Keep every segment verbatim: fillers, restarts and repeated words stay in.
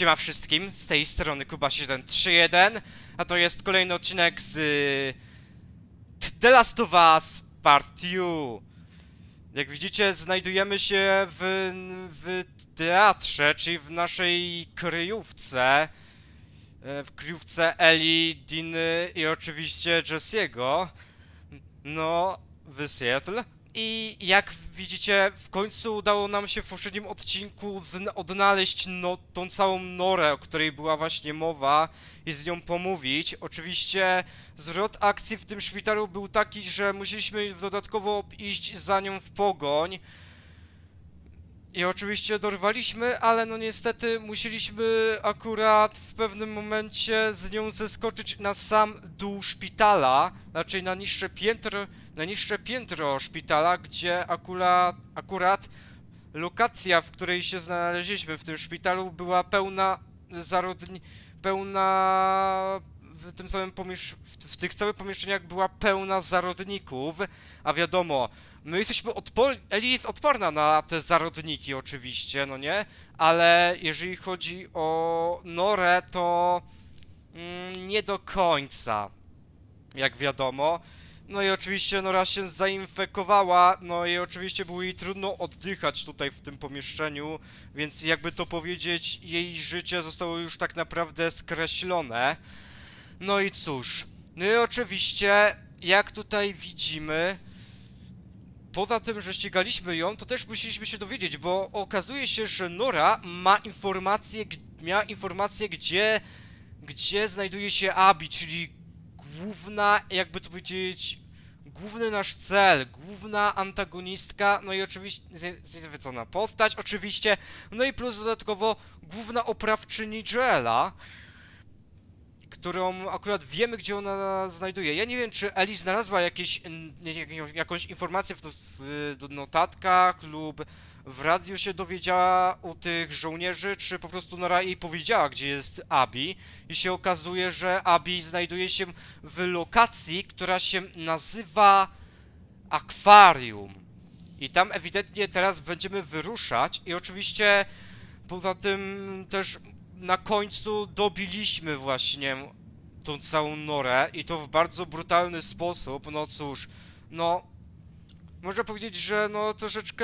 Siema wszystkim, z tej strony Kuba siedem trzy jeden, a to jest kolejny odcinek z The Last of Us Part dwa. Jak widzicie, znajdujemy się w, w teatrze, czyli w naszej kryjówce. W kryjówce Ellie, Diny i oczywiście Jesse'ego. No, w Seattle. I jak widzicie, w końcu udało nam się w poprzednim odcinku odnaleźć no, tą całą norę, o której była właśnie mowa i z nią pomówić. Oczywiście zwrot akcji w tym szpitalu był taki, że musieliśmy dodatkowo iść za nią w pogoń. I oczywiście dorwaliśmy, ale no niestety musieliśmy akurat w pewnym momencie z nią zeskoczyć na sam dół szpitala, znaczy na niższe piętro, na niższe piętro szpitala, gdzie akurat, akurat lokacja, w której się znaleźliśmy w tym szpitalu, była pełna zarodni, pełna w tym samym pomiesz... w tych całych pomieszczeniach była pełna zarodników, a wiadomo, my jesteśmy odporni, Ellie jest odporna na te zarodniki oczywiście, no nie? Ale jeżeli chodzi o Norę, to mm, nie do końca, jak wiadomo. No i oczywiście Nora się zainfekowała, no i oczywiście było jej trudno oddychać tutaj w tym pomieszczeniu, więc jakby to powiedzieć, jej życie zostało już tak naprawdę skreślone. No i cóż, no i oczywiście, jak tutaj widzimy, poza tym, że ścigaliśmy ją, to też musieliśmy się dowiedzieć, bo okazuje się, że Nora ma informację, miała informację, gdzie, gdzie znajduje się Abby, czyli główna, jakby to powiedzieć, główny nasz cel, główna antagonistka, no i oczywiście, zwiedzoną postać, oczywiście, no i plus dodatkowo główna oprawczyni Joela, którą akurat wiemy, gdzie ona znajduje. Ja nie wiem, czy Ellie znalazła jakieś, jakąś informację w, w, w notatkach lub w radiu się dowiedziała u tych żołnierzy, czy po prostu Nora jej powiedziała, gdzie jest Abby. I się okazuje, że Abby znajduje się w lokacji, która się nazywa Akwarium. I tam ewidentnie teraz będziemy wyruszać i oczywiście poza tym też na końcu dobiliśmy właśnie tą całą Norę i to w bardzo brutalny sposób. No cóż, no można powiedzieć, że no troszeczkę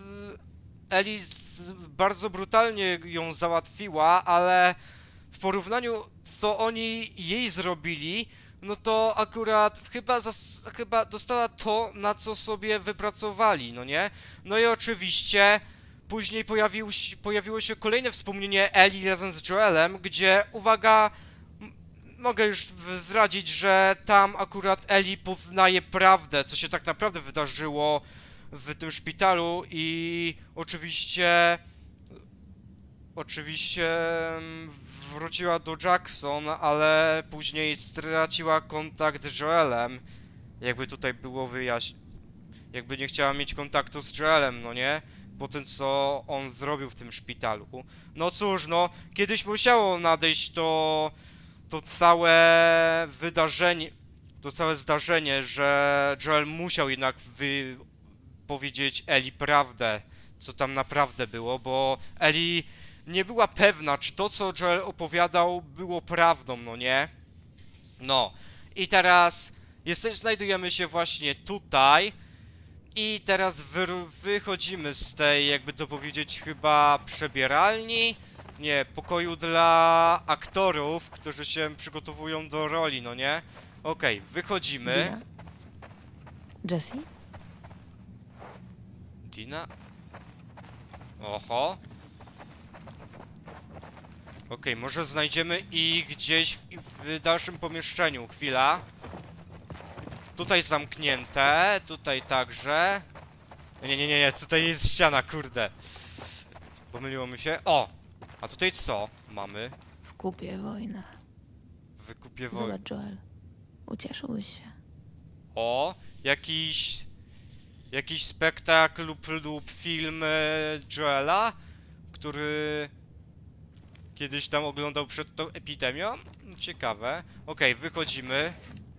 Ellie bardzo brutalnie ją załatwiła, ale w porównaniu co oni jej zrobili, no to akurat chyba, chyba dostała to, na co sobie wypracowali, no nie? No i oczywiście później pojawił, pojawiło się kolejne wspomnienie Ellie razem z Joelem, gdzie, uwaga, mogę już zdradzić, że tam akurat Ellie poznaje prawdę, co się tak naprawdę wydarzyło w tym szpitalu i oczywiście, oczywiście wróciła do Jackson, ale później straciła kontakt z Joelem, jakby tutaj było wyjaśnione, jakby nie chciała mieć kontaktu z Joelem, no nie? Po tym, co on zrobił w tym szpitalu. No cóż, no, kiedyś musiało nadejść to, to całe wydarzenie, to całe zdarzenie, że Joel musiał jednak wy powiedzieć Ellie prawdę, co tam naprawdę było, bo Ellie nie była pewna, czy to, co Joel opowiadał, było prawdą, no nie? No, i teraz jesteś, znajdujemy się właśnie tutaj. I teraz wy wychodzimy z tej, jakby to powiedzieć, chyba przebieralni, nie, pokoju dla aktorów, którzy się przygotowują do roli, no nie? Okej, okay, wychodzimy. Dina? Jessie? Dina? Oho. Okej, okay, może znajdziemy ich gdzieś w, w dalszym pomieszczeniu. Chwila. Tutaj zamknięte, tutaj także. Nie, nie, nie, nie, tutaj jest ściana, kurde. Pomyliło mi się. O! A tutaj co mamy? Kupię wojnę. Wykupię wojnę. Zobacz, Joel. Ucieszyłeś się. O! Jakiś... Jakiś spektakl lub, lub film e, Joela, który kiedyś tam oglądał przed tą epidemią. Ciekawe. Okej, okay, wychodzimy.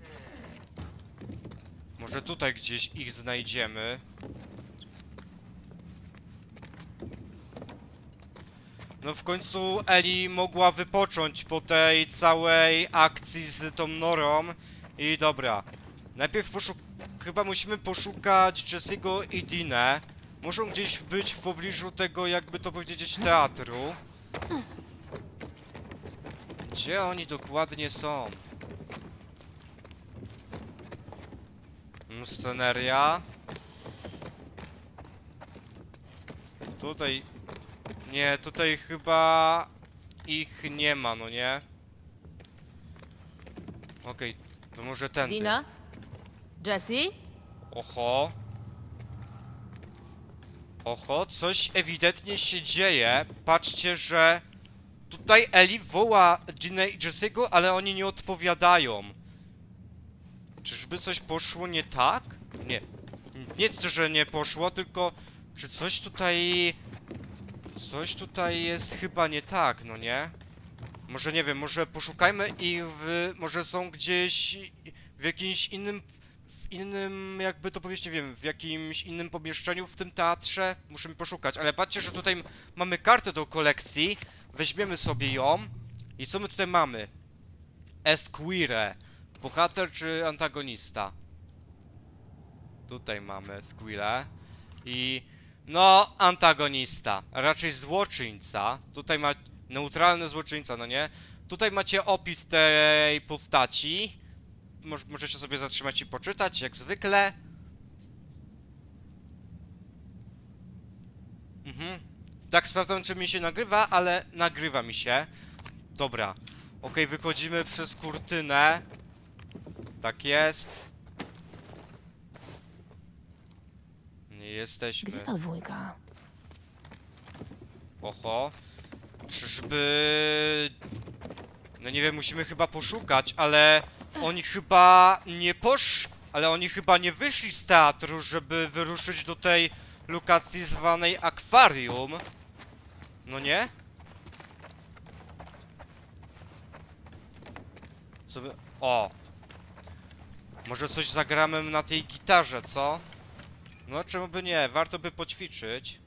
Może tutaj gdzieś ich znajdziemy. No w końcu Ellie mogła wypocząć po tej całej akcji z tą Norą. I dobra. Najpierw poszuk... Chyba musimy poszukać Jesse'ego i Dinę. Muszą gdzieś być w pobliżu tego, jakby to powiedzieć, teatru. Gdzie oni dokładnie są? Mm, Sceneria. Tutaj... Nie, tutaj chyba... ich nie ma, no nie? Okej, to może tędy. Dina? Jessie? Oho. Oho, coś ewidentnie się dzieje. Patrzcie, że... Tutaj Ellie woła Ginę i Jesse'ego, ale oni nie odpowiadają. Czyżby coś poszło nie tak? Nie. Nic, że nie poszło, tylko... Czy coś tutaj... Coś tutaj jest chyba nie tak, no nie? Może nie wiem, może poszukajmy ich w... Może są gdzieś w jakimś innym... W innym, jakby to powiedzieć, nie wiem, w jakimś innym pomieszczeniu w tym teatrze. Musimy poszukać, ale patrzcie, że tutaj mamy kartę do kolekcji. Weźmiemy sobie ją. I co my tutaj mamy? Esquire. Bohater czy antagonista? Tutaj mamy Esquire. I... No, antagonista. Raczej złoczyńca. Tutaj ma... Neutralny złoczyńca, no nie? Tutaj macie opis tej postaci. Moż, możecie sobie zatrzymać i poczytać, jak zwykle. Mhm. Tak, sprawdzam, czy mi się nagrywa, ale nagrywa mi się. Dobra. Okej, wychodzimy przez kurtynę. Tak jest. Nie jesteśmy. Gdzie ta dwójka? Oho. Czyżby... No nie wiem, musimy chyba poszukać, ale... Oni chyba nie posz... Ale oni chyba nie wyszli z teatru, żeby wyruszyć do tej lokacji zwanej akwarium. No nie? Co by... O! Może coś zagramy na tej gitarze, co? No czemu by nie? Warto by poćwiczyć.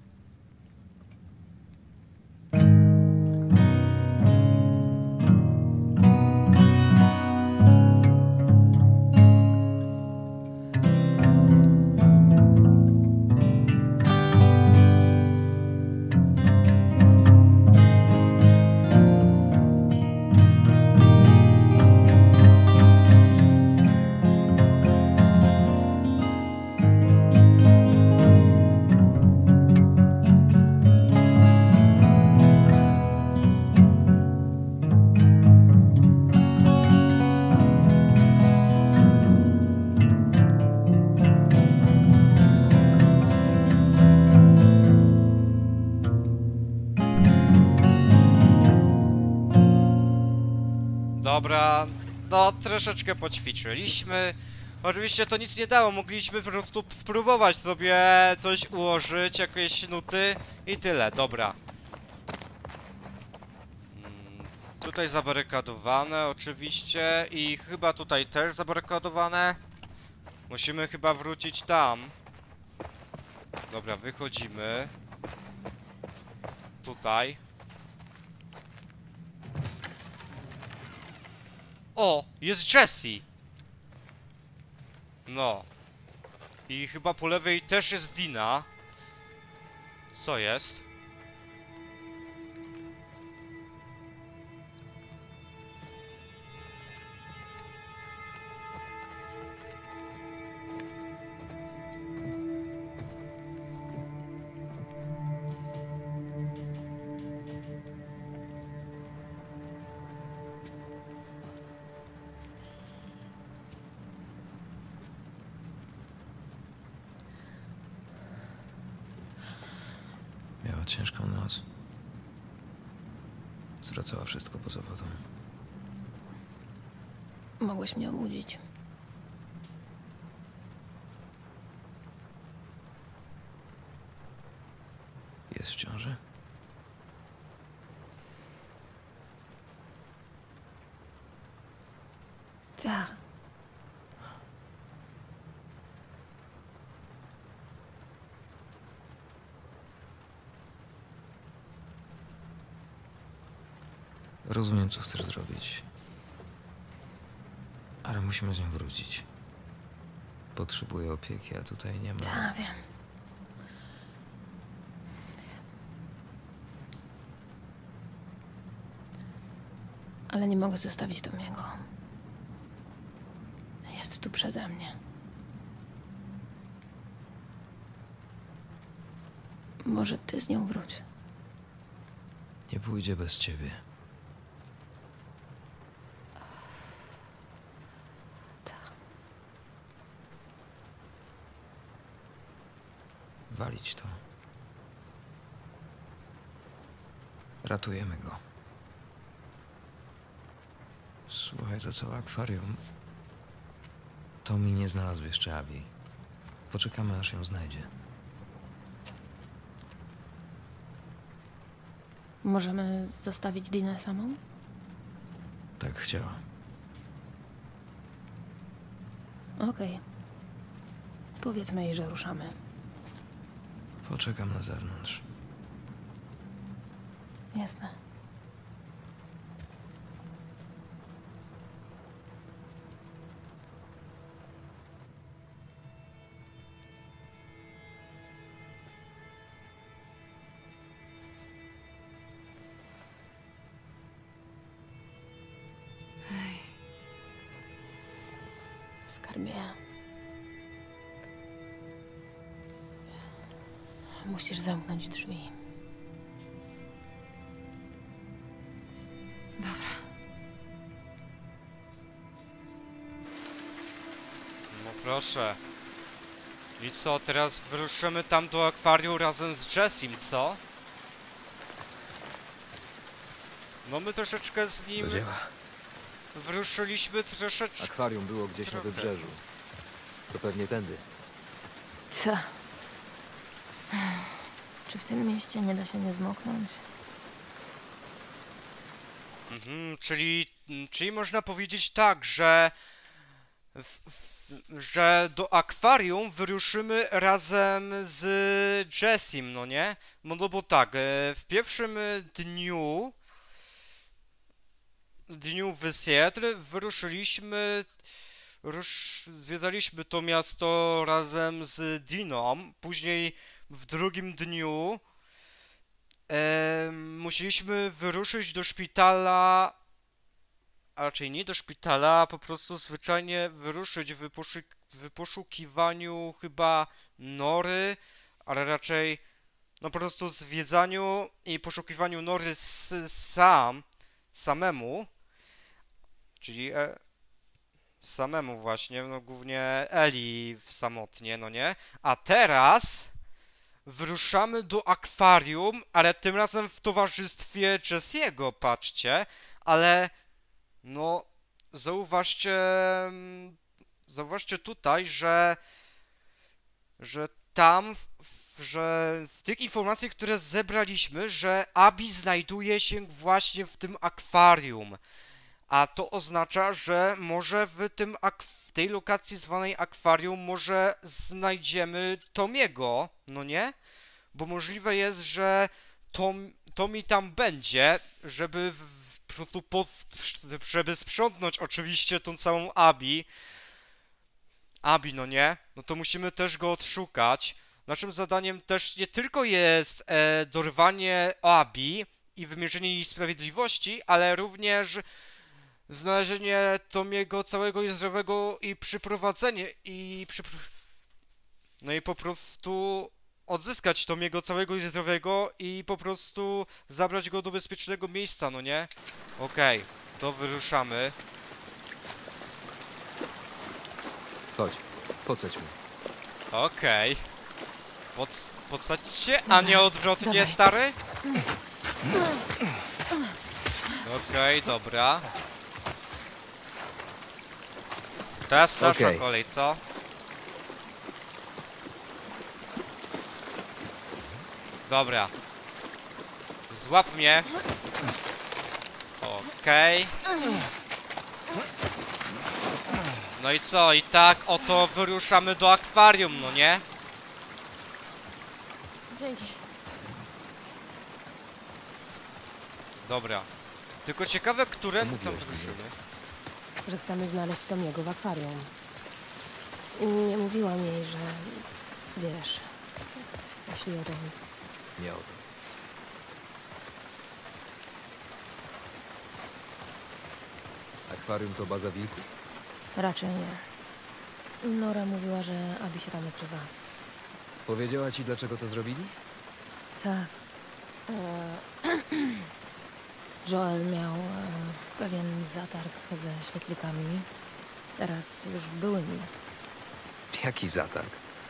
Dobra, no troszeczkę poćwiczyliśmy. Oczywiście to nic nie dało, mogliśmy po prostu spróbować sobie coś ułożyć, jakieś nuty i tyle, dobra. Mm, tutaj zabarykadowane oczywiście i chyba tutaj też zabarykadowane. Musimy chyba wrócić tam. Dobra, wychodzimy. Tutaj. O, jest Jessie! No. I chyba po lewej też jest Dina. Co jest? Miała ciężką noc. Zwracała wszystko poza wodą. Mogłeś mnie obudzić. Jest w ciąży? Tak. Rozumiem, co chcesz zrobić. Ale musimy z nią wrócić. Potrzebuję opieki, a tutaj nie ma. Tak, wiem. Ale nie mogę zostawić Tomiego. Jest tu przeze mnie. Może ty z nią wróć. Nie pójdzie bez ciebie. Tak. Walić to. Ratujemy go. Słuchaj, to całe akwarium. Tommy nie znalazł jeszcze Abby. Poczekamy, aż ją znajdzie. Możemy zostawić Dinę samą? Tak chciała. Okej. Powiedzmy jej, że ruszamy. Poczekam na zewnątrz. Jasne. Skarbie. Musisz zamknąć drzwi. Dobra. No proszę. I co, teraz wyruszymy tam do akwarium razem z Jessim, co? No my troszeczkę z nim Do dzieła. wyruszyliśmy troszeczkę... Akwarium było gdzieś Trochę. na wybrzeżu. To pewnie tędy. Co? Czy w tym mieście nie da się nie zmoknąć? Mhm, czyli, czyli można powiedzieć tak, że... W, w, że do akwarium wyruszymy razem z Jessim, no nie? No, no bo tak, e, w pierwszym dniu... dniu w Seattle wyruszyliśmy... Rusz, zwiedzaliśmy to miasto razem z Diną. Później w drugim dniu e, musieliśmy wyruszyć do szpitala, a raczej nie do szpitala, a po prostu zwyczajnie wyruszyć w, poszu w poszukiwaniu chyba nory, ale raczej no po prostu zwiedzaniu i poszukiwaniu nory s sam, samemu, czyli e, samemu właśnie, no głównie Eli samotnie, no nie? A teraz wyruszamy do akwarium, ale tym razem w towarzystwie Jessiego, patrzcie, ale no zauważcie, zauważcie tutaj, że że tam, w, w, że z tych informacji, które zebraliśmy, że Abby znajduje się właśnie w tym akwarium. A to oznacza, że może w tym w tej lokacji zwanej akwarium może znajdziemy Tomiego, no nie? Bo możliwe jest, że Tom, Tommy tam będzie, żeby w, po prostu po, żeby sprzątnąć oczywiście tą całą Abby. Abby, no nie? No to musimy też go odszukać. Naszym zadaniem też nie tylko jest e, dorwanie Abby i wymierzenie jej sprawiedliwości, ale również znalezienie Tomiego całego i zdrowego i przyprowadzenie i przypro... no i po prostu odzyskać Tomiego całego i zdrowego i po prostu zabrać go do bezpiecznego miejsca, no nie? Okej, okay, to wyruszamy. Chodź, podsadź mnie. Okej. Okay. Pod, podsadźcie, a nie odwrotnie, Dawaj. stary? Okej, okay, dobra. Teraz nasza Okej. kolej, co? Dobra. Złap mnie. Okej. Okay. No i co? I tak oto wyruszamy do akwarium, no nie? Dzięki. Dobra. Tylko ciekawe, którędy tam Mówiłeś mi, ruszymy. Że chcemy znaleźć Tomiego w akwarium. Nie mówiłam jej, że... Wiesz... Jeśli o to... Nie o to. Akwarium to baza wilków? Raczej nie. Nora mówiła, że Abi się tam ukrywa. Powiedziała ci, dlaczego to zrobili? Tak. E... Joel miał e... pewien zatarg ze świetlikami. Teraz już były nim. Jaki zatarg?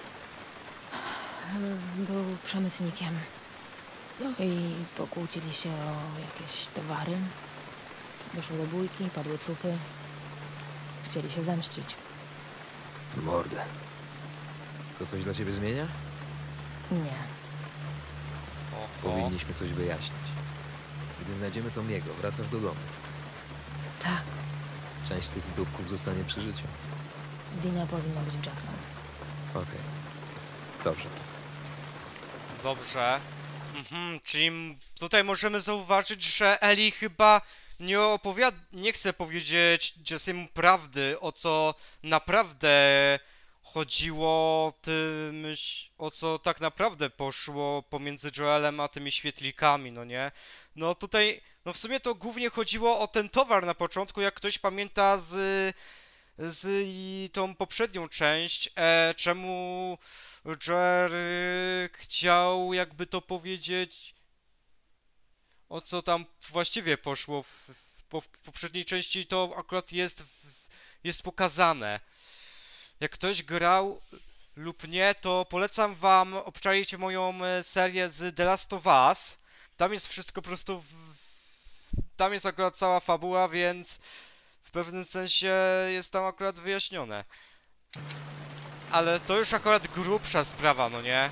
E, Był przemytnikiem. No i pokłócili się o jakieś towary. Doszło do bójki, padły trupy. Chcieli się zemścić. Mordę. To coś dla ciebie zmienia? Nie. Oho. Powinniśmy coś wyjaśnić. Gdy znajdziemy Tomiego, wracasz do domu. Tak. Część z tych widówków zostanie przy życiu. Dina powinna być Jackson. Okej. Dobrze. Dobrze. Mhm, czyli m- tutaj możemy zauważyć, że Ellie chyba nie opowiada, nie chce powiedzieć Jessemu prawdy, o co naprawdę chodziło tym, o co tak naprawdę poszło pomiędzy Joelem a tymi świetlikami, no nie? No tutaj, no w sumie to głównie chodziło o ten towar na początku, jak ktoś pamięta z z i tą poprzednią część, e, czemu Joel y, chciał, jakby to powiedzieć, o co tam właściwie poszło w, w, po- w poprzedniej części, to akurat jest, w, jest pokazane. Jak ktoś grał lub nie, to polecam wam obczaić moją e, serię z The Last of Us. Tam jest wszystko po prostu, w, w, tam jest akurat cała fabuła, więc w pewnym sensie jest tam akurat wyjaśnione. Ale to już akurat grubsza sprawa, no nie?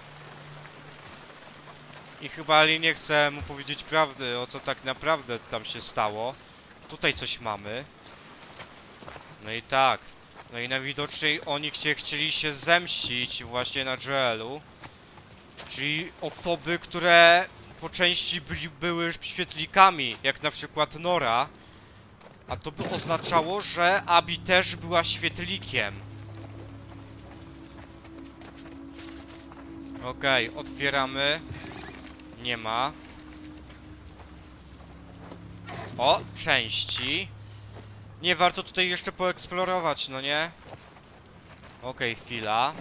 I chyba Ellie nie chce mu powiedzieć prawdy, o co tak naprawdę tam się stało. Tutaj coś mamy. No i tak. No i najwidoczniej oni chcie, chcieli się zemścić właśnie na Joelu. Czyli osoby, które po części byli, były świetlikami, jak na przykład Nora. A to by oznaczało, że Abi też była świetlikiem. Okej, okay, otwieramy. Nie ma. O, części. Nie warto tutaj jeszcze poeksplorować, no nie? Okej, okay, chwila.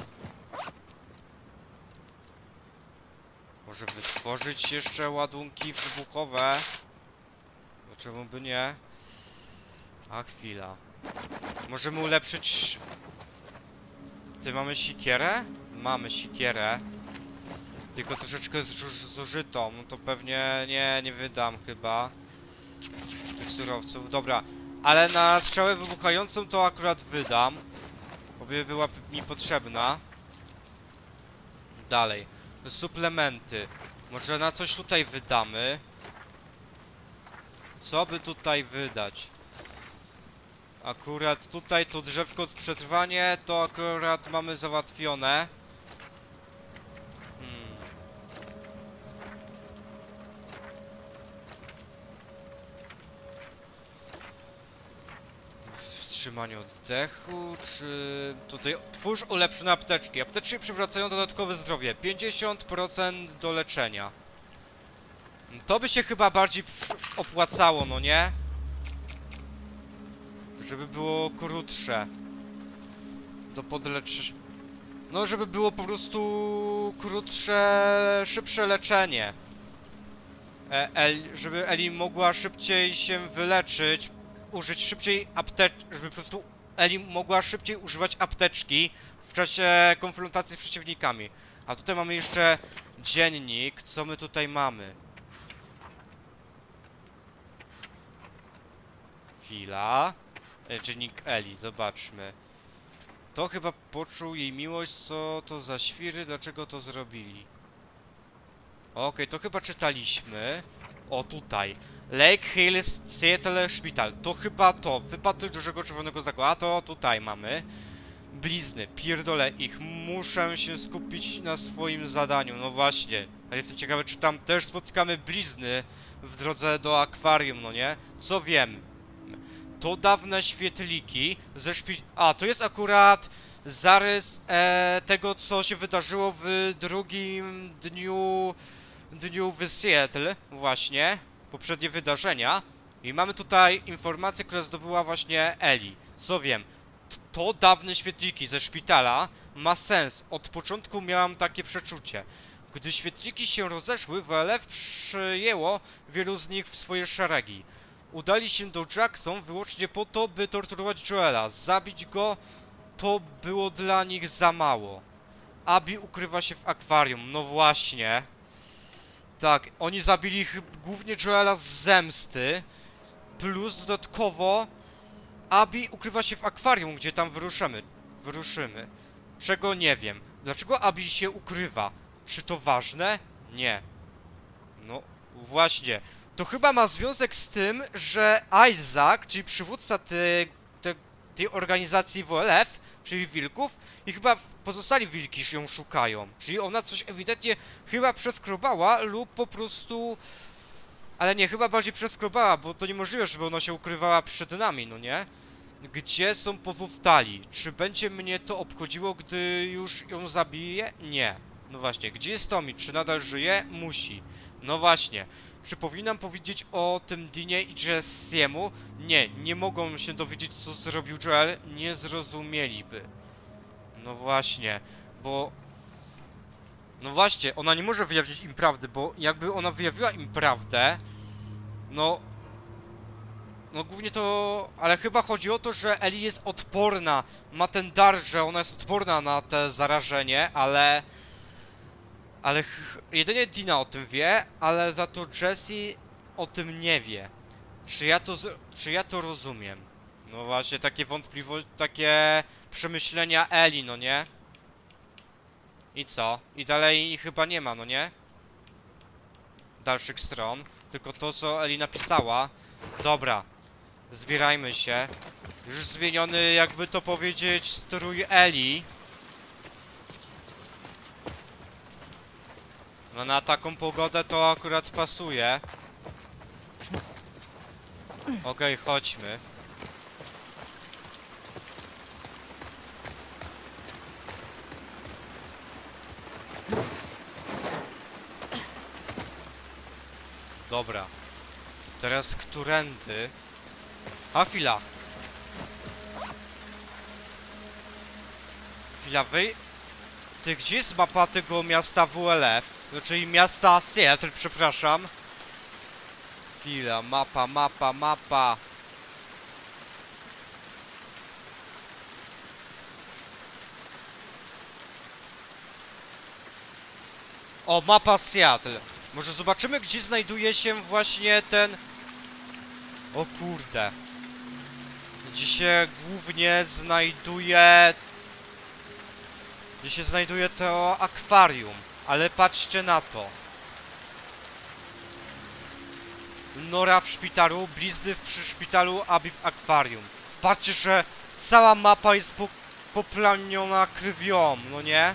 Może wytworzyć jeszcze ładunki wybuchowe. Dlaczego by nie? A chwila. Możemy ulepszyć... Ty, mamy sikierę? Mamy sikierę. Tylko troszeczkę zuż- zużytą. No to pewnie nie, nie wydam chyba tych surowców. Dobra. Ale na strzałę wybuchającą to akurat wydam. Bo by była mi potrzebna. Dalej. Suplementy. Może na coś tutaj wydamy. Co by tutaj wydać? Akurat tutaj to drzewko przetrwanie to akurat mamy załatwione. Hmm. Wstrzymanie oddechu, czy... Tutaj twórz ulepszone apteczki. Apteczki przywracają dodatkowe zdrowie. pięćdziesiąt procent do leczenia. To by się chyba bardziej opłacało, no nie? Żeby było krótsze. Do podlecz... No, żeby było po prostu krótsze, szybsze leczenie. E, El, żeby Ellie mogła szybciej się wyleczyć, użyć szybciej apteczki, żeby po prostu Ellie mogła szybciej używać apteczki w czasie konfrontacji z przeciwnikami. A tutaj mamy jeszcze dziennik. Co my tutaj mamy? Chwila. E, dziennik Ellie, zobaczmy. To chyba poczuł jej miłość, co to za świry, dlaczego to zrobili. Okej, okay, to chyba czytaliśmy. O, tutaj. Lake Hills Seattle Szpital. To chyba to. Wypadek dużego czerwonego znaku. A to tutaj mamy. Blizny, pierdolę ich, muszę się skupić na swoim zadaniu, no właśnie. Ale jestem ciekawy, czy tam też spotkamy blizny w drodze do akwarium, no nie? Co wiem? To dawne świetliki ze szpi... A, to jest akurat zarys e, tego, co się wydarzyło w drugim dniu... Dniu w Seattle, właśnie. Poprzednie wydarzenia. I mamy tutaj informację, która zdobyła właśnie Ellie. Co wiem? To dawne świetliki ze szpitala ma sens. Od początku miałam takie przeczucie. Gdy świetliki się rozeszły, W L F przyjęło wielu z nich w swoje szeregi. Udali się do Jackson wyłącznie po to, by torturować Joela. Zabić go to było dla nich za mało. Abby ukrywa się w akwarium. No właśnie. Tak, oni zabili głównie Joela z zemsty. Plus dodatkowo Abby ukrywa się w akwarium, gdzie tam wyruszymy. Wyruszymy. Czego nie wiem. Dlaczego Abby się ukrywa? Czy to ważne? Nie. No, właśnie. To chyba ma związek z tym, że Isaac, czyli przywódca tej, tej, tej organizacji W L F, czyli wilków, i chyba pozostali wilki ją szukają. Czyli ona coś ewidentnie chyba przeskrobała lub po prostu... Ale nie, chyba bardziej przeskrobała, bo to niemożliwe, żeby ona się ukrywała przed nami, no nie? Gdzie są pozostali? Czy będzie mnie to obchodziło, gdy już ją zabiję? Nie. No właśnie, gdzie jest Tommy? Czy nadal żyje? Musi. No właśnie. Czy powinnam powiedzieć o tym Dinie i Jessiemu? Nie, nie mogą się dowiedzieć, co zrobił Joel. Nie zrozumieliby. No właśnie, bo... No właśnie, ona nie może wyjawić im prawdy, bo jakby ona wyjawiła im prawdę... No... No głównie to... Ale chyba chodzi o to, że Ellie jest odporna. Ma ten dar, że ona jest odporna na te zarażenie, ale... Ale jedynie Dina o tym wie, ale za to Jessie o tym nie wie. Czy ja to, czy ja to rozumiem? No właśnie, takie wątpliwości, takie przemyślenia Ellie, no nie? I co? I dalej chyba nie ma, no nie? Dalszych stron. Tylko to, co Ellie napisała. Dobra. Zbierajmy się. Już zmieniony, jakby to powiedzieć, strój Ellie. No na taką pogodę to akurat pasuje. Okej, okay, chodźmy. Dobra. Teraz którędy? A chwila. Chwila, wy... Ty, gdzie jest mapa tego miasta W L F? No, czyli miasta Seattle, przepraszam. Chwila, mapa, mapa, mapa. O, mapa Seattle. Może zobaczymy, gdzie znajduje się właśnie ten... O kurde. Gdzie się głównie znajduje... Gdzie się znajduje to akwarium. Ale patrzcie na to. Nora w szpitalu, blizny przy szpitalu, Abby w akwarium. Patrzcie, że cała mapa jest po, poplamiona krwią, no nie?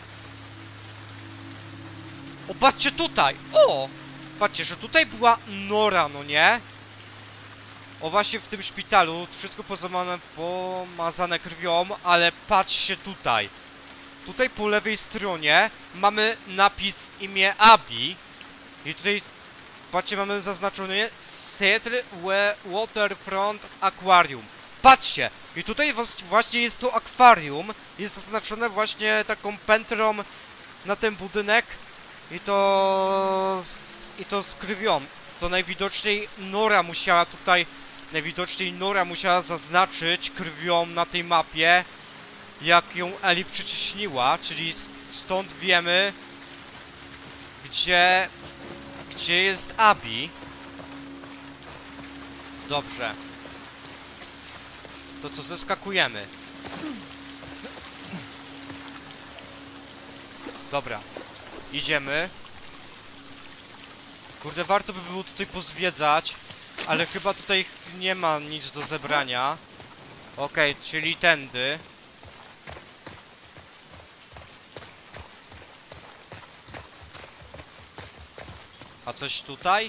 O, patrzcie tutaj! O! Patrzcie, że tutaj była Nora, no nie? O, właśnie w tym szpitalu, wszystko pozamane, pomazane krwią, ale patrzcie tutaj. Tutaj po lewej stronie mamy napis imię Abby. I tutaj, patrzcie, mamy zaznaczone Seattle Waterfront Aquarium. Patrzcie! I tutaj właśnie jest to akwarium. Jest zaznaczone właśnie taką pętlą na ten budynek. I to... Z, I to z krwią. To najwidoczniej Nora musiała tutaj... Najwidoczniej Nora musiała zaznaczyć krwią na tej mapie, jak ją Ellie przyciśniła, czyli stąd wiemy, gdzie... Gdzie jest Abby. Dobrze. To co, zeskakujemy. Dobra. Idziemy. Kurde, warto by było tutaj pozwiedzać, ale chyba tutaj nie ma nic do zebrania. Okej, okay, czyli tędy. A coś tutaj?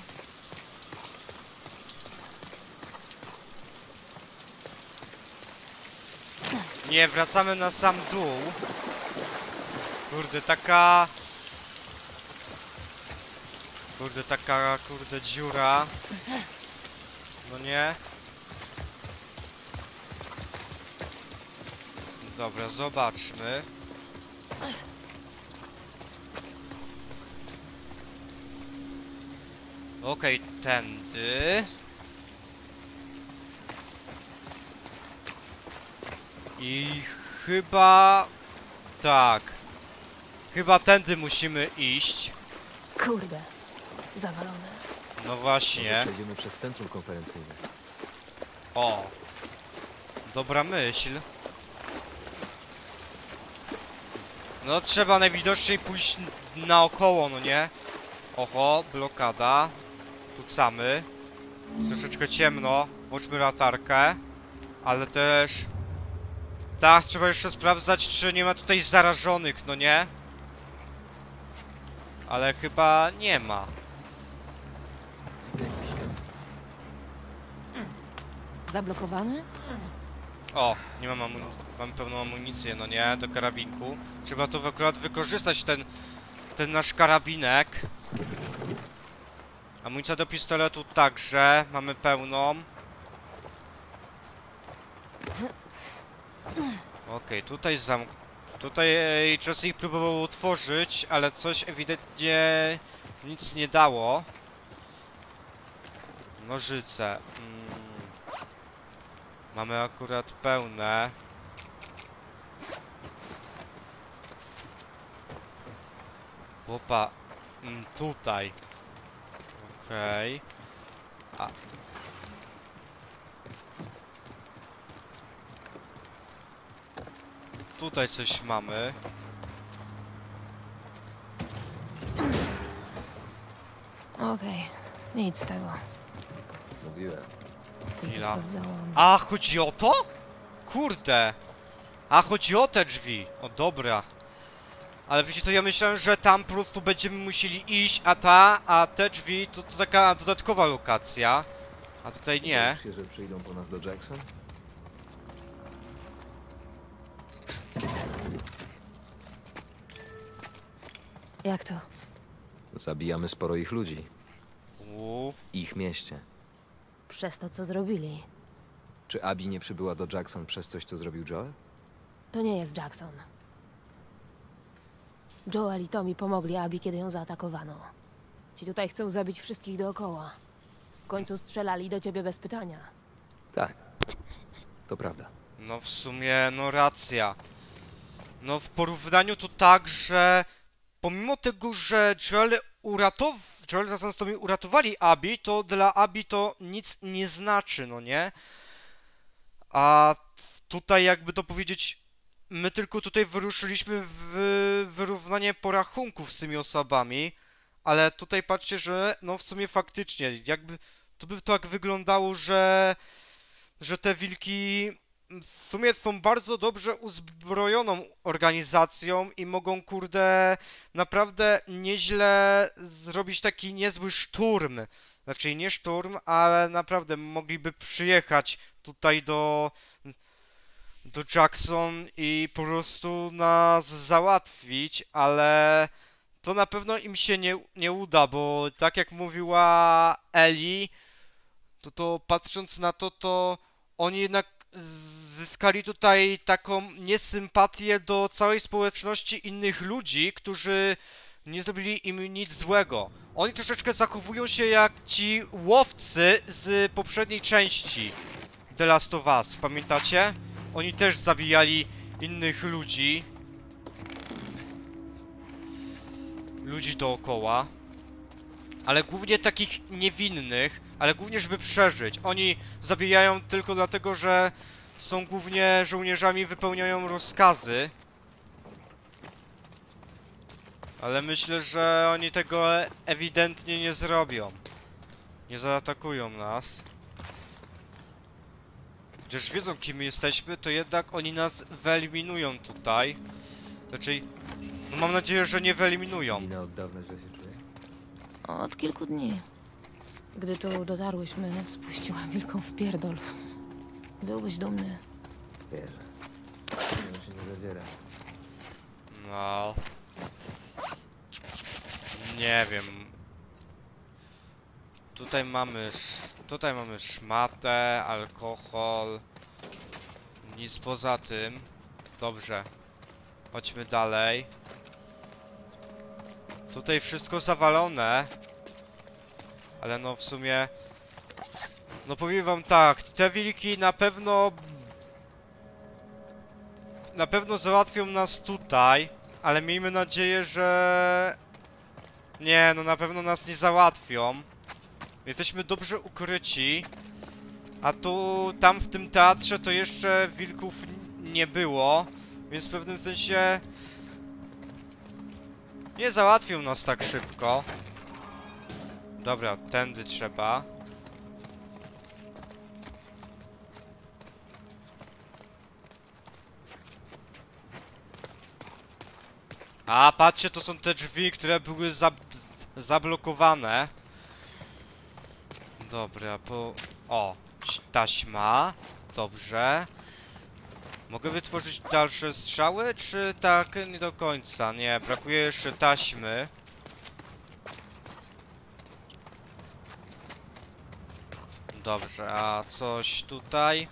Nie, wracamy na sam dół. Kurde, taka... Kurde, taka, kurde, dziura. No nie? Dobra, zobaczmy. Okej, tędy. I chyba... Tak. Chyba tędy musimy iść. Kurde, zawalone. No właśnie. Przejdziemy przez centrum konferencyjne. O. Dobra myśl. No trzeba najwidoczniej pójść n- naokoło, no nie? Oho, blokada. Tucamy. Jest troszeczkę ciemno. Włączmy latarkę. Ale też... Tak, trzeba jeszcze sprawdzać, czy nie ma tutaj zarażonych, no nie? Ale chyba nie ma. Zablokowane? O, nie mam amunicji. Mamy pełną amunicję, no nie? Do karabinku. Trzeba to akurat wykorzystać, ten... Ten nasz karabinek. Amunicja do pistoletu także. Mamy pełną. Okej, tutaj zamk... Tutaj e, Jesse próbował otworzyć, ale coś ewidentnie nic nie dało. Nożyce. Mm. Mamy akurat pełne. Opa. Mm, tutaj. Okej. A. Tutaj coś mamy. Okej, nic z tego. Mówiłem. Tylko Chwila. sprawdzałam. A, chodzi o to? Kurde. A, chodzi o te drzwi. O, dobra. Ale wiecie co, ja myślałem, że tam po prostu będziemy musieli iść, a ta, a te drzwi to, to taka dodatkowa lokacja. A tutaj nie. Boisz się, że przyjdą po nas do Jackson? Jak to? Zabijamy sporo ich ludzi. Uuu. Ich mieście. Przez to, co zrobili. Czy Abby nie przybyła do Jackson przez coś, co zrobił Joel? To nie jest Jackson. Joel i Tommy pomogli Abby, kiedy ją zaatakowano. Ci tutaj chcą zabić wszystkich dookoła. W końcu strzelali do ciebie bez pytania. Tak. To prawda. No w sumie, no racja. No w porównaniu to tak, że pomimo tego, że Joel uratow... Joel razem z Tommy uratowali Abby, to dla Abby to nic nie znaczy, no nie? A tutaj jakby to powiedzieć, my tylko tutaj wyruszyliśmy w wyrównanie porachunków z tymi osobami, ale tutaj patrzcie, że no w sumie faktycznie, jakby to by tak wyglądało, że że te wilki w sumie są bardzo dobrze uzbrojoną organizacją i mogą, kurde, naprawdę nieźle zrobić taki niezły szturm. Znaczy nie szturm, ale naprawdę mogliby przyjechać tutaj do do Jackson i po prostu nas załatwić, ale to na pewno im się nie, nie uda, bo tak jak mówiła Ellie, to to patrząc na to, to oni jednak zyskali tutaj taką niesympatię do całej społeczności innych ludzi, którzy nie zrobili im nic złego. Oni troszeczkę zachowują się jak ci łowcy z poprzedniej części The Last of Us, pamiętacie? Oni też zabijali innych ludzi. Ludzi dookoła. Ale głównie takich niewinnych, ale głównie żeby przeżyć. Oni zabijają tylko dlatego, że są głównie żołnierzami, wypełniają rozkazy. Ale myślę, że oni tego ewidentnie nie zrobią. Nie zaatakują nas. Chociaż wiedzą, kim jesteśmy, to jednak oni nas wyeliminują tutaj. Znaczy, no mam nadzieję, że nie wyeliminują. Lina od dawna źle się czuje. Od kilku dni. Gdy tu dotarłyśmy, spuściła wielką wpierdol. Byłbyś dumny. Wierzę. Nie się nie zadziera. No. Nie wiem. Tutaj mamy... sz- Tutaj mamy szmatę, alkohol. Nic poza tym. Dobrze. Chodźmy dalej. Tutaj wszystko zawalone. Ale no w sumie... No powiem wam tak, te wilki na pewno... Na pewno załatwią nas tutaj. Ale miejmy nadzieję, że... Nie, no na pewno nas nie załatwią. Jesteśmy dobrze ukryci. A tu, tam w tym teatrze to jeszcze wilków n- nie było. Więc w pewnym sensie... Nie załatwią nas tak szybko. Dobra, tędy trzeba. A, patrzcie, to są te drzwi, które były zab zablokowane. Dobra, po... O, taśma. Dobrze. Mogę wytworzyć dalsze strzały, czy tak nie do końca? Nie, brakuje jeszcze taśmy. Dobrze, a coś tutaj?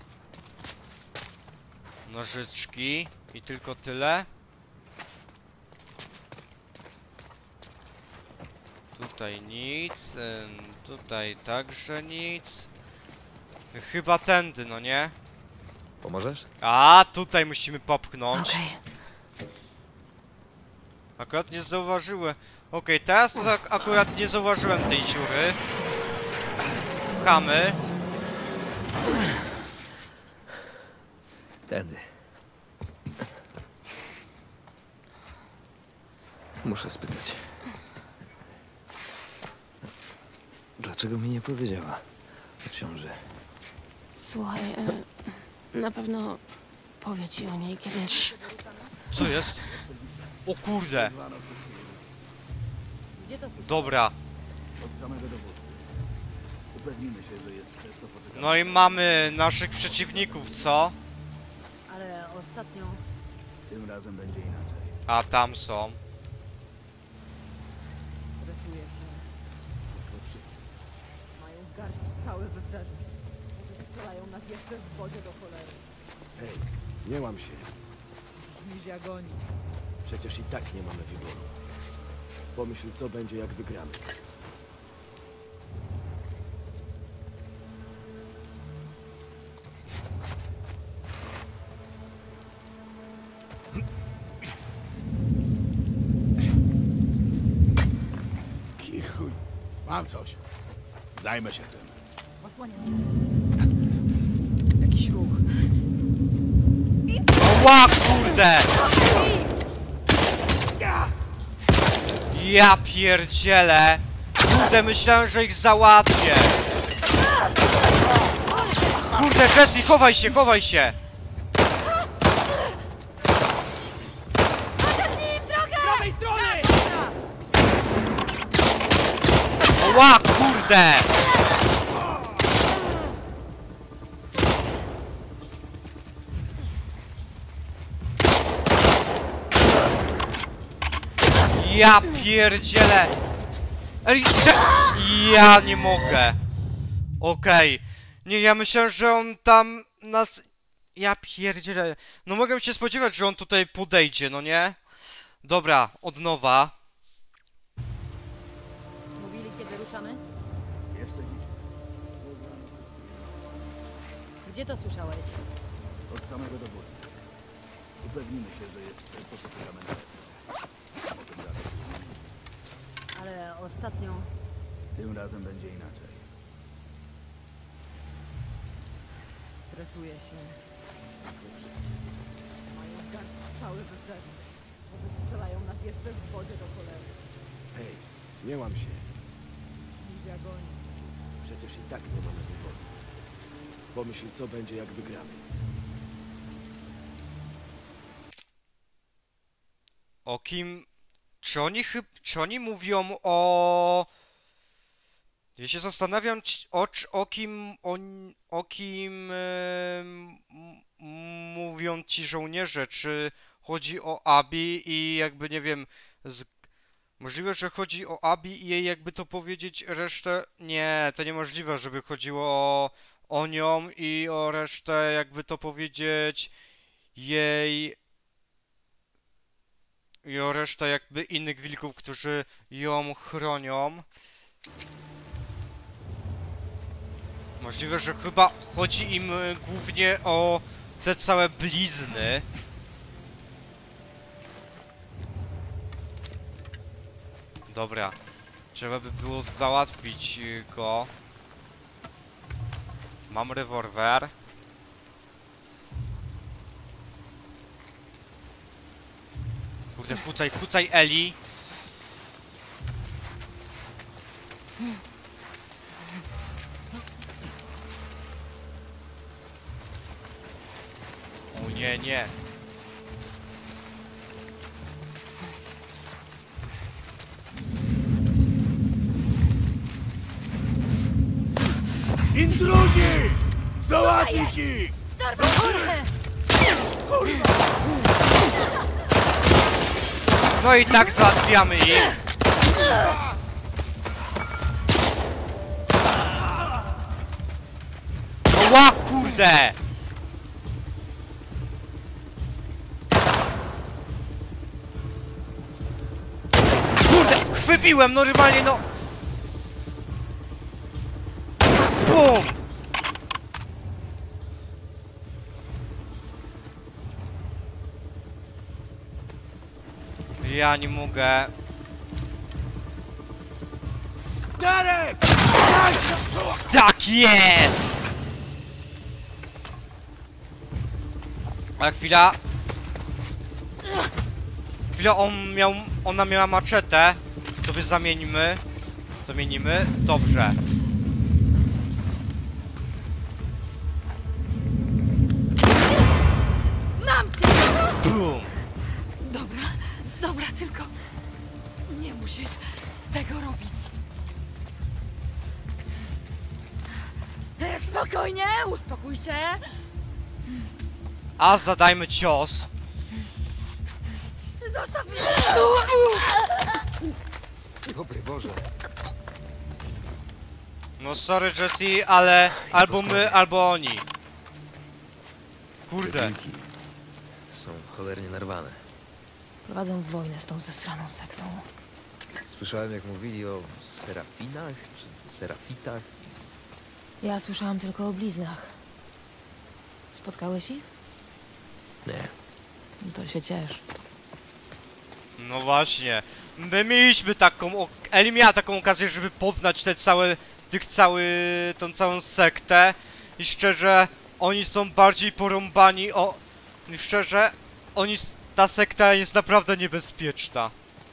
Nożyczki i tylko tyle? Tutaj nic, ym, tutaj także nic. Chyba tędy, no nie? Pomożesz? A, tutaj musimy popchnąć. Okej. Akurat nie zauważyłem. Okej, teraz to tak akurat nie zauważyłem tej dziury. Pchamy. Tędy. Muszę spytać. Dlaczego mi nie powiedziała o ciąży? Słuchaj, e, na pewno powie ci o niej, kiedy... Co jest? O kurde. Dobra. No i mamy naszych przeciwników, co? Ale ostatnio Tym razem będzie inaczej. A tam są. stresuję się. Mają w garści całe wybrzeże. Może strzelają nas jeszcze w wodzie do cholery. Hej, nie łam się. Brzmi agoni. Przecież i tak nie mamy wyboru. Pomyśl, co będzie, jak wygramy. Kichuj. Mam coś. Zajmę się tym. Jakiś ruch. Ła, kurde! Ja pierdzielę! Kurde, myślałem, że ich załatwię! Kurde, Jessie, chowaj się, chowaj się! Ła, kurde! Ja pierdzielę! Ej, se... Ja nie mogę! Okej. Nie, ja myślałem, że on tam nas... Ja pierdzielę. No mogłem się spodziewać, że on tutaj podejdzie, no nie? Dobra, od nowa. Mówili, kiedy ruszamy? Jeszcze dziś. Gdzie to słyszałeś? Od samego dowódcy. Upewnimy się, że jest to, co parlament. Ale ostatnio Tym razem będzie inaczej. stresuję się. Mają w garści całe wybrzeże. Może strzelają nas jeszcze w wodzie do cholery. Hej, nie łam się. Brzmi agoni. Przecież i tak nie mamy wyboru. Pomyśl, co będzie, jak wygramy. O kim... Czy oni chyb... Czy oni mówią o... Ja się zastanawiam, ci- o, cz- o kim, o, o kim e, m- mówią ci żołnierze, czy chodzi o Abi i jakby, nie wiem, z, możliwe, że chodzi o Abi i jej jakby to powiedzieć resztę, nie, to niemożliwe, żeby chodziło o, o nią i o resztę jakby to powiedzieć jej i o resztę jakby innych wilków, którzy ją chronią. Możliwe, że chyba chodzi im y, głównie o te całe blizny. Dobra. Trzeba by było załatwić y, go. Mam rewolwer. Kurde, kucaj, kucaj Eli. O nie, nie. Intruzi! Załatwić ich! No i tak załatwiamy ich. Ła, kurde! Kurde, chwybiłem normalnie, no! Bum! Ja nie mogę. Darek! Tak jest! Ale chwila. Chwila, on miał, ona miała maczetę. Sobie zamienimy. Zamienimy. Dobrze. Mam cię! Bum! Dobra, dobra, tylko nie musisz tego robić. E, Spokojnie, uspokój się. A zadajmy cios. Zostaw mnie! Dobry Boże. No sorry Jesse, ale albo my, albo oni. Kurde. Te wilki są cholernie narwane. Prowadzą wojnę z tą zesraną sektą. Słyszałem, jak mówili o serafinach, czy serafitach. Ja słyszałam tylko o bliznach. Spotkałeś ich? Nie. No to się ciesz. No właśnie. My mieliśmy taką... ok- Eli miała taką okazję, żeby poznać te całe... Tych cały... tą całą sektę. I szczerze, oni są bardziej porąbani o... I szczerze, oni... s- ta sekta jest naprawdę niebezpieczna.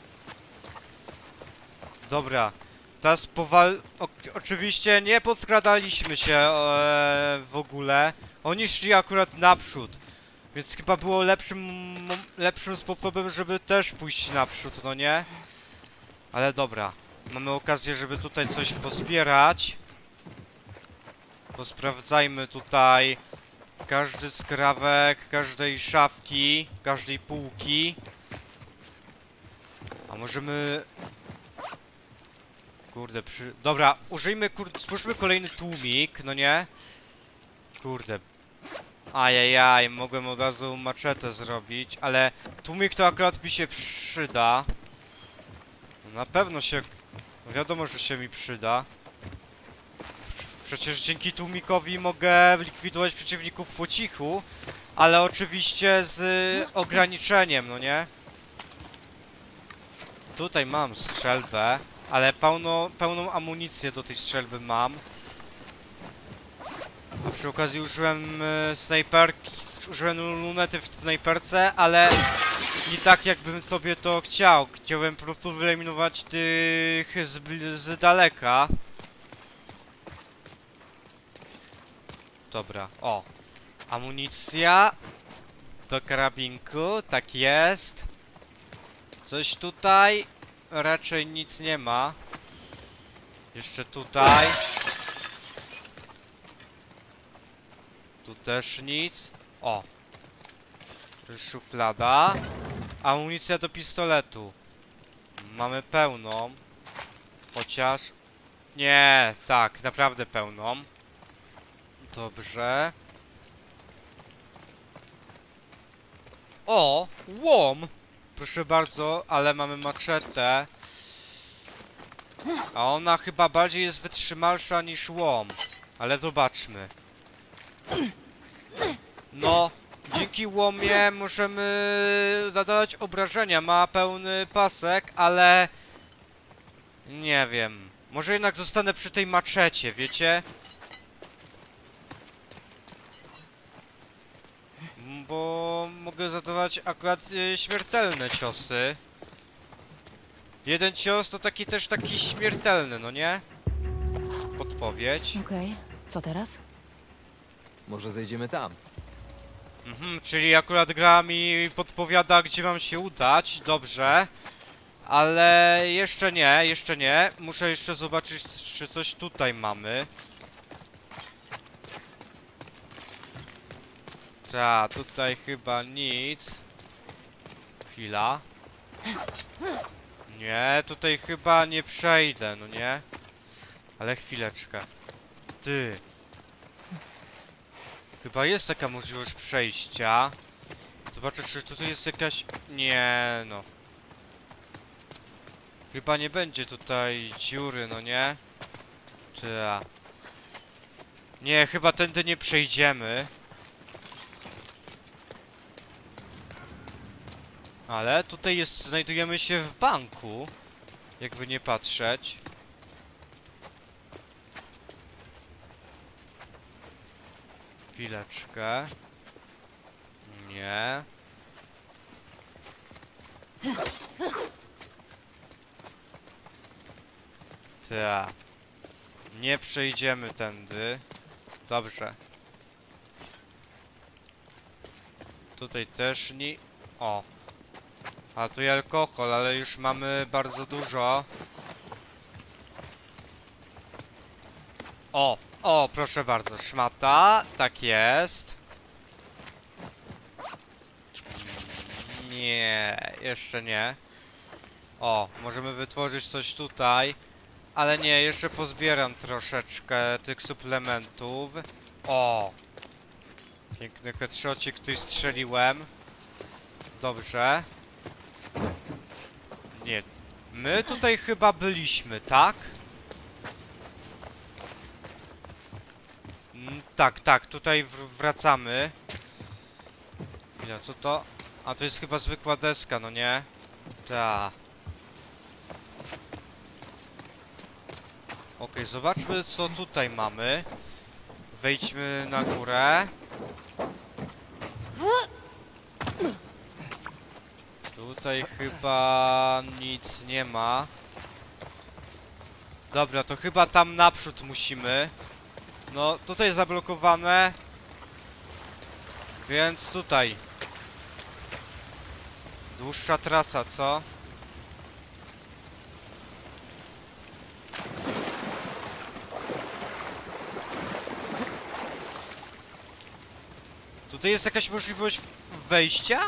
Dobra. Teraz powal... O, oczywiście nie podkradaliśmy się e, w ogóle. Oni szli akurat naprzód. Więc chyba było lepszym, mo- lepszym sposobem, żeby też pójść naprzód, no nie? Ale dobra. Mamy okazję, żeby tutaj coś pozbierać. Posprawdzajmy tutaj każdy skrawek, każdej szafki, każdej półki. A możemy... Kurde, przy... Dobra, użyjmy, kurde, stwórzmy kolejny tłumik, no nie? Kurde. Ajajaj, mogłem od razu maczetę zrobić, ale tłumik to akurat mi się przyda. Na pewno się... Wiadomo, że się mi przyda. Przecież dzięki tłumikowi mogę likwidować przeciwników po cichu, ale oczywiście z ograniczeniem, no nie? Tutaj mam strzelbę, ale pełno, pełną amunicję do tej strzelby mam. A przy okazji użyłem e, snajperki, użyłem lunety w snajperce, ale nie tak jakbym sobie to chciał. Chciałem po prostu wyeliminować tych z, bl- z daleka. Dobra, o. Amunicja do karabinku, tak jest. Coś tutaj raczej nic nie ma. Jeszcze tutaj. Tu też nic. O! To jest szuflada. Amunicja do pistoletu. Mamy pełną. Chociaż... Nie, tak, naprawdę pełną. Dobrze. O! Łom! Proszę bardzo, ale mamy maczetę. A ona chyba bardziej jest wytrzymalsza niż łom. Ale zobaczmy. No, dzięki łomie możemy zadawać obrażenia. Ma pełny pasek, ale... Nie wiem. Może jednak zostanę przy tej maczecie, wiecie? Bo mogę zadawać akurat y, śmiertelne ciosy. Jeden cios to taki też taki śmiertelny, no nie? Podpowiedź. Okej, co teraz? Może zejdziemy tam. Mhm, czyli akurat gra mi podpowiada, gdzie mam się udać. Dobrze. Ale jeszcze nie, jeszcze nie. Muszę jeszcze zobaczyć, czy coś tutaj mamy. Ta, tutaj chyba nic. Chwila. Nie, tutaj chyba nie przejdę, no nie? Ale chwileczkę. Ty. Chyba jest taka możliwość przejścia. Zobaczę, czy tutaj jest jakaś... Nie, no. Chyba nie będzie tutaj dziury, no nie? Ta. Nie, chyba tędy nie przejdziemy. Ale tutaj jest, znajdujemy się w banku. Jakby nie patrzeć. Chwileczkę. Nie. Ta. Nie przejdziemy tędy. Dobrze. Tutaj też nie... O. A tu i alkohol, ale już mamy bardzo dużo. O, o, proszę bardzo, szmata, tak jest. Nie, jeszcze nie. O, możemy wytworzyć coś tutaj. Ale nie, jeszcze pozbieram troszeczkę tych suplementów. O! Piękny headshotcik, który strzeliłem. Dobrze. Nie. My tutaj chyba byliśmy, tak? Mm, tak, tak, tutaj wr wracamy. Ile, co to? A to jest chyba zwykła deska, no nie? Ta. Okej, zobaczmy, co tutaj mamy. Wejdźmy na górę. Tutaj chyba nic nie ma. Dobra, to chyba tam naprzód musimy. No, tutaj jest zablokowane. Więc tutaj. Dłuższa trasa, co? Tutaj jest jakaś możliwość wejścia?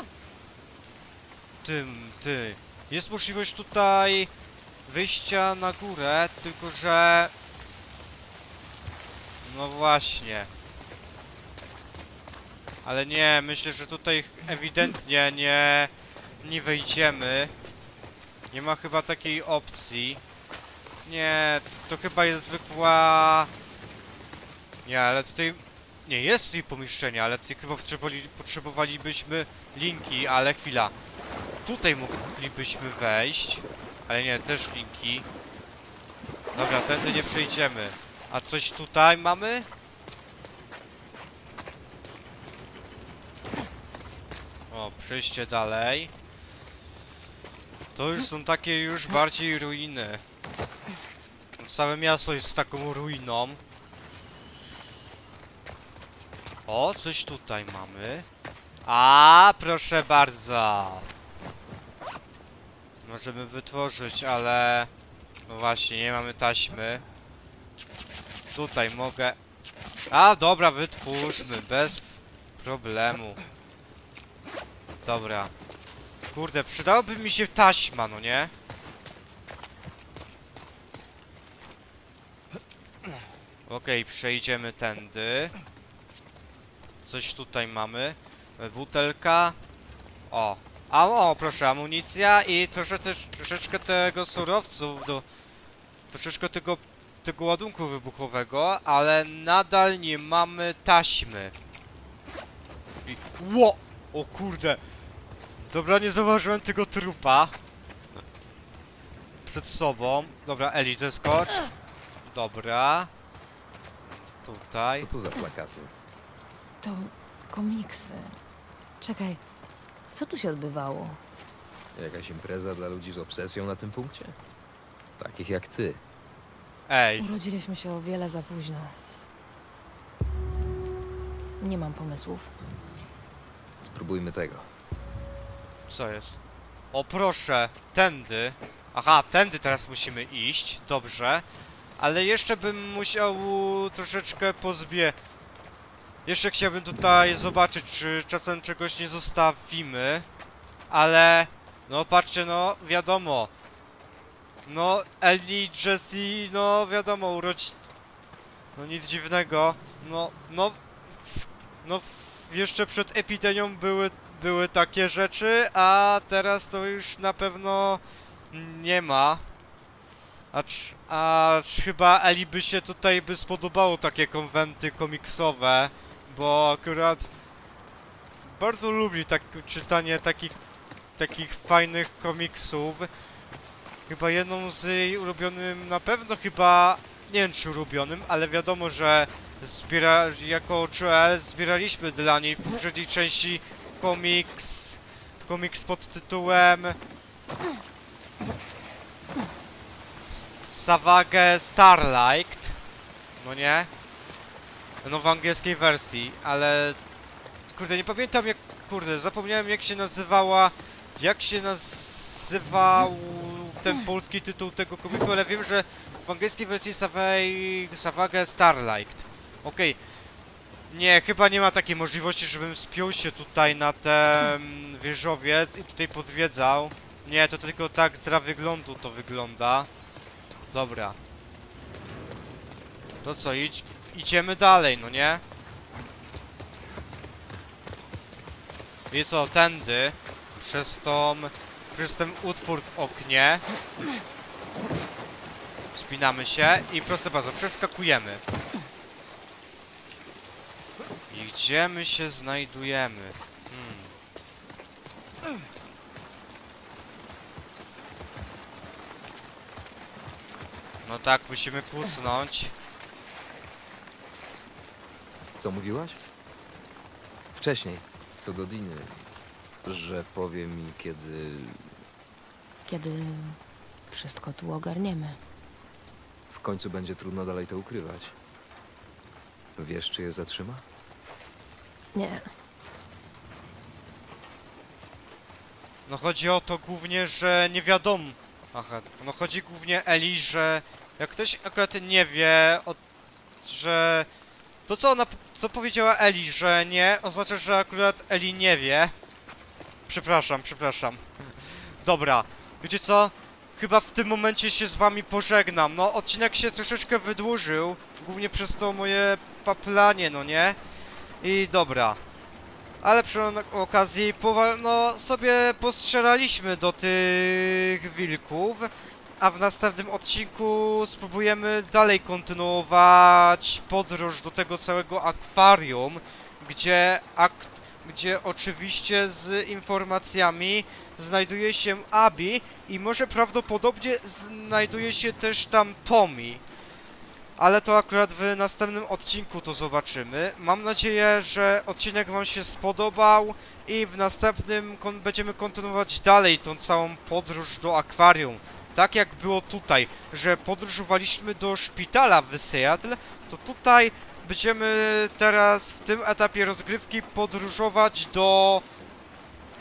Tym, ty. Jest możliwość tutaj wyjścia na górę, tylko że... No właśnie. Ale nie, myślę, że tutaj ewidentnie nie... nie wejdziemy. Nie ma chyba takiej opcji. Nie, to chyba jest zwykła... Nie, ale tutaj... Nie, jest tutaj pomieszczenie, ale tutaj chyba potrzebowali, potrzebowalibyśmy linki, ale chwila. Tutaj moglibyśmy wejść. Ale nie, też linki. Dobra, tędy nie przejdziemy. A coś tutaj mamy? O, przejście dalej. To już są takie już bardziej ruiny. Całe miasto jest taką ruiną. O, coś tutaj mamy. A, proszę bardzo. Możemy wytworzyć, ale... No właśnie, nie mamy taśmy. tutaj mogę... A, dobra, wytwórzmy, bez problemu. Dobra. Kurde, przydałoby mi się taśma, no nie? Okej, okay, przejdziemy tędy. Coś tutaj mamy. Butelka. O. A, o, proszę, amunicja i trosze, też, troszeczkę tego surowców do... Troszeczkę tego, tego ładunku wybuchowego, ale nadal nie mamy taśmy. I... Ło! O kurde! Dobra, nie zauważyłem tego trupa. Przed sobą. Dobra, Eli, zeskocz. Dobra. Tutaj. Co to za plakaty? To komiksy. Czekaj, co tu się odbywało? Jakaś impreza dla ludzi z obsesją na tym punkcie? Takich jak ty. Ej. Urodziliśmy się o wiele za późno. Nie mam pomysłów. Spróbujmy tego. Co jest? O proszę, tędy. Aha, tędy teraz musimy iść, dobrze. Ale jeszcze bym musiał troszeczkę pozbie... Jeszcze chciałbym tutaj zobaczyć, czy czasem czegoś nie zostawimy. Ale... No patrzcie, no wiadomo. No, Ellie, Jessie, no wiadomo, urodzi... No nic dziwnego. No, no... No, jeszcze przed epidemią były... Były takie rzeczy, a teraz to już na pewno nie ma. Acz, acz chyba Eli by się tutaj by spodobało takie konwenty komiksowe, bo akurat bardzo lubi tak, czytanie takich, takich fajnych komiksów. Chyba jedną z jej ulubionym, na pewno chyba, nie wiem czy ulubionym, ale wiadomo, że zbiera, jako Joel zbieraliśmy dla niej w poprzedniej części komiks, komiks pod tytułem Savage Starlight, no nie? No w angielskiej wersji, ale kurde, nie pamiętam jak, kurde, zapomniałem jak się nazywała, jak się nazywał ten polski tytuł tego komiksu, ale wiem, że w angielskiej wersji Savage, Savage Starlight. Okej. Okay. Nie, chyba nie ma takiej możliwości, żebym spiął się tutaj na ten wieżowiec i tutaj podwiedzał. Nie, to tylko tak dla wyglądu to wygląda. Dobra. To co, idź, idziemy dalej, no nie? I co, tędy, przez tą, przez ten utwór w oknie. Wspinamy się i prosto bardzo, przeskakujemy. I gdzie my się znajdujemy? Hmm. No tak, musimy kucnąć. Co mówiłaś? Wcześniej, co do Diny, że powie mi, kiedy... Kiedy wszystko tu ogarniemy. w końcu będzie trudno dalej to ukrywać. Wiesz, czy je zatrzyma? Nie. No chodzi o to głównie, że nie wiadomo. Aha, no chodzi głównie Eli, że jak ktoś akurat nie wie, o, że to co ona, co powiedziała Eli, że nie, oznacza, że akurat Eli nie wie. Przepraszam, przepraszam. Dobra, wiecie co? Chyba w tym momencie się z wami pożegnam. No, odcinek się troszeczkę wydłużył, głównie przez to moje paplanie, no nie? I dobra. Ale przy okazji, no, sobie postrzelaliśmy do tych wilków, a w następnym odcinku spróbujemy dalej kontynuować podróż do tego całego akwarium, gdzie, ak gdzie oczywiście z informacjami znajduje się Abby i może prawdopodobnie znajduje się też tam Tommy. Ale to akurat w następnym odcinku to zobaczymy. Mam nadzieję, że odcinek wam się spodobał i w następnym kon będziemy kontynuować dalej tą całą podróż do akwarium. Tak jak było tutaj, że podróżowaliśmy do szpitala w Seattle, to tutaj będziemy teraz w tym etapie rozgrywki podróżować do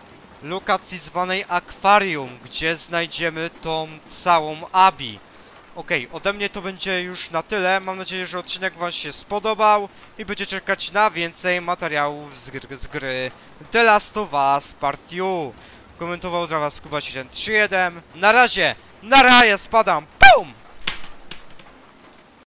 lokacji zwanej akwarium, gdzie znajdziemy tą całą Abby. Okej, ode mnie to będzie już na tyle. Mam nadzieję, że odcinek wam się spodobał i będziecie czekać na więcej materiałów z gry, z gry The Last of Us Part dwa. Komentował dla was Kuba siedem trzy jeden. Na razie, nara, ja spadam.